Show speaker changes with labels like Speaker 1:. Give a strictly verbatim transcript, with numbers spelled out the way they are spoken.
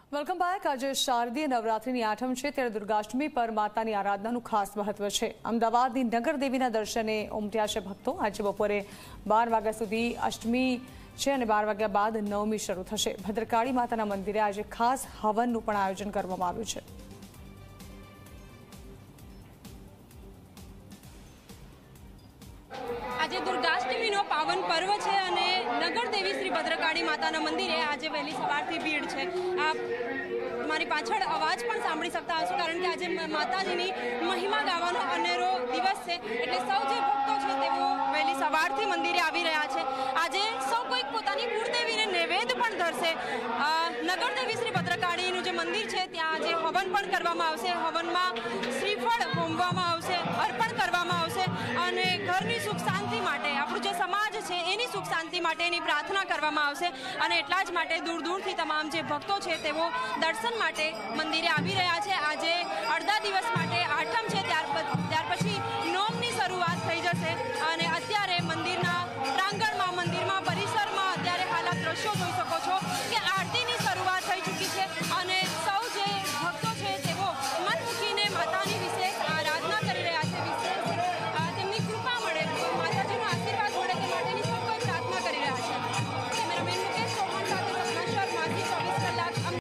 Speaker 1: Welcome back. આજે શારદીય નવરાત્રિની આઠમ છે, ત્યારે દુર્ગાષ્ટમી પર માતાની આરાધનાનું ખાસ મહત્વ છે। અમદાવાદની નગરદેવીના દર્શને ઉમટ્યા છે ભક્તો। આજે બપોરે બાર વાગ્યા સુધી અષ્ટમી છે અને બાર વાગ્યા બાદ નવમી શરૂ થશે। ભદ્રકાળી માતાના મંદિરે આજે ખાસ હવનનું પણ આયોજન કરવામાં આવ્યું છે।
Speaker 2: आज दुर्गाष्टमी पावन पर्व है और नगरदेवी श्री भद्रकाली माता मंदिर आज वहेली सवारथी भीड़ है। आप मारी पाछळ अवाज पण सांभळी सकता हशो, कारण के आज माताजीनी महिमा गावानो अनेरो दिवस है, एटले सौ जे भक्तो छे तेओ वहेली सवारथी मंदिरे आवी रह्या छे। આજે સૌ કોઈક પોતાની કુળદેવીને નૈવેદ્ય પણ ધરશે। નગરદેવી શ્રી ભદ્રકાળીનું જે મંદિર છે ત્યાં આજે હવન પણ કરવામાં આવશે। હવનમાં શ્રીફળ હોમવામાં આવશે, અર્પણ કરવામાં આવશે અને ઘરની સુખ શાંતિ માટે, આપણું જે સમાજ છે એની સુખ શાંતિ માટેની પ્રાર્થના કરવામાં આવશે। અને એટલા જ માટે દૂર દૂરથી તમામ જે ભક્તો છે તેઓ દર્શન માટે મંદિરે આવી રહ્યા છે। આજે અડધા દિવસ માટે આઠમ છે, ત્યાર ત્યાર પછી